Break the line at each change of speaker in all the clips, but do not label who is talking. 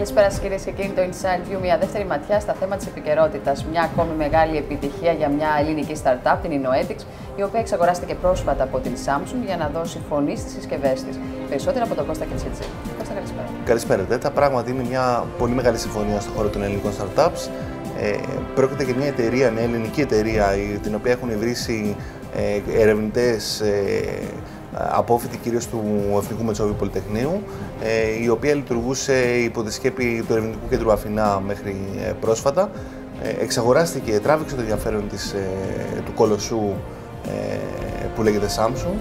Καλησπέρα σας κυρίες και κύριοι, το Inside View, μια δεύτερη ματιά στα θέματα της επικαιρότητας. Μια ακόμη μεγάλη επιτυχία για μια ελληνική startup, την InnoEthics, η οποία εξαγοράστηκε πρόσφατα από την Samsung για να δώσει φωνή στις συσκευές της. Περισσότερα από τον Κώστα Κετσίτση. Κώστα, καλησπέρα.
Καλησπέρα. Τα πράγματι είναι μια πολύ μεγάλη συμφωνία στον χώρο των ελληνικών startups. Πρόκειται για μια εταιρεία, μια ελληνική εταιρεία, την οποία έχουν ιδρύσει ερευνητές απόφοιτοι κυρίως του Εθνικού Μετσόβιου Πολυτεχνείου, η οποία λειτουργούσε υπό τη σκέπη του Ερευνητικού Κέντρου Αθηνά μέχρι πρόσφατα. Εξαγοράστηκε, τράβηξε το ενδιαφέρον του κολοσσού που λέγεται Samsung,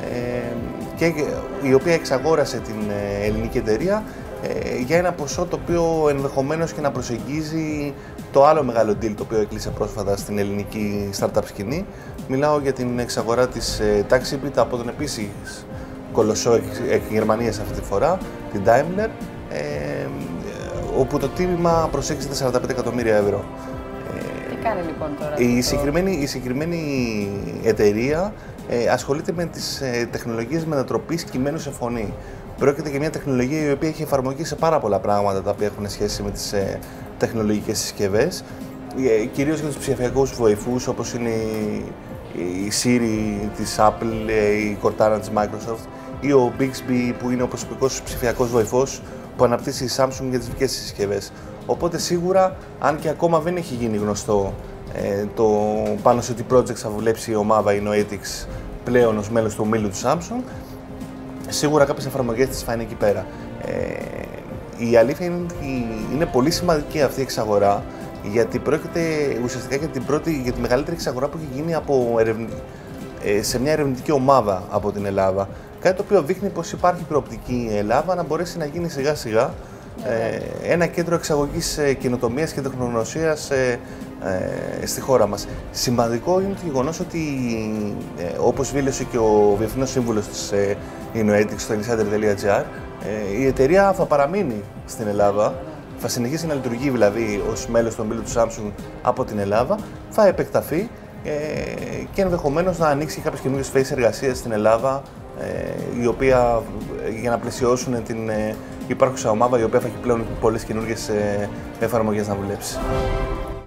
και η οποία εξαγόρασε την ελληνική εταιρεία για ένα ποσό το οποίο ενδεχομένως και να προσεγγίζει το άλλο μεγάλο deal το οποίο έκλεισε πρόσφατα στην ελληνική startup σκηνή. Μιλάω για την εξαγορά της Taxibit από τον επίσης κολοσσό εκ Γερμανίας αυτή τη φορά, την Daimler, όπου το τίμημα προσέγγιζε 45 εκατομμύρια ευρώ.
Τι κάνει λοιπόν τώρα
Η συγκεκριμένη εταιρεία ασχολείται με τις τεχνολογίες μετατροπής κειμένου σε φωνή. Πρόκειται για μια τεχνολογία η οποία έχει εφαρμογή σε πάρα πολλά πράγματα τα οποία έχουν σχέση με τις τεχνολογικές συσκευές, κυρίως για τους ψηφιακούς βοηθούς όπως είναι η Siri της Apple, η Cortana της Microsoft ή ο Bixby που είναι ο προσωπικός ψηφιακός βοηθός που αναπτύσσει η Samsung για τις δικές της συσκευές. Οπότε σίγουρα, αν και ακόμα δεν έχει γίνει γνωστό το πάνω σε τι project θα δουλέψει η ομάδα InnoEthics πλέον ως μέλος του ομίλου του Samsung, σίγουρα κάποιες εφαρμογές της θα είναι εκεί πέρα. Η αλήθεια είναι ότι είναι πολύ σημαντική αυτή η εξαγορά, γιατί πρόκειται ουσιαστικά για τη μεγαλύτερη εξαγορά που έχει γίνει σε μια ερευνητική ομάδα από την Ελλάδα. Κάτι το οποίο δείχνει πως υπάρχει προοπτική η Ελλάδα να μπορέσει να γίνει σιγά σιγά ένα κέντρο εξαγωγής καινοτομίας και τεχνογνωσίας στη χώρα μας. Σημαντικό είναι το γεγονός ότι, όπως δήλωσε και ο Διεθνός Σύμβουλος της InnoEthics στο insider.gr, η εταιρεία θα παραμείνει στην Ελλάδα, θα συνεχίσει να λειτουργεί δηλαδή ως μέλος του ομίλου του Samsung από την Ελλάδα, θα επεκταθεί και ενδεχομένως να ανοίξει κάποιες καινούργιες θέσεις εργασίας στην Ελλάδα, η οποία, για να πλαισιώσουν την υπάρχουσα ομάδα, η οποία θα έχει πλέον πολλές καινούργιες εφαρμογές να δουλέψει.